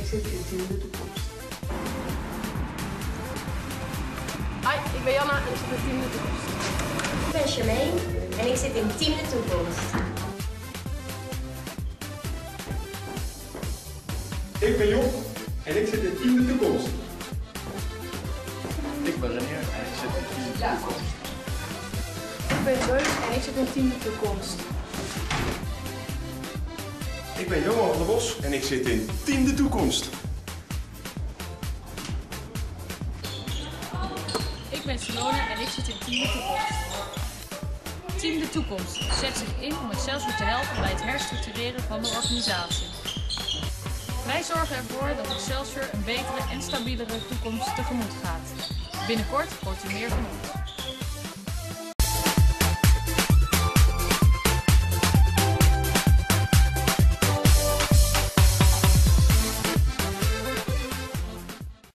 zit in Team de Toekomst. Hi, ik ben Janna en ik zit in Team de Toekomst. Ik ben Charmaine en ik zit in Team de Toekomst. Ik ben Job en ik zit in Team de Toekomst. Ik ben Renier en ik zit in Team de Toekomst. Ik ben Joyce en ik zit in Team de Toekomst. Ik ben Johan van der Bos en ik zit in Team de Toekomst. Ik ben Simone en ik zit in Team de Toekomst. Team de Toekomst zet zich in om Excelsior te helpen bij het herstructureren van de organisatie. Wij zorgen ervoor dat Excelsior een betere en stabielere toekomst tegemoet gaat. Binnenkort hoort u meer van ons.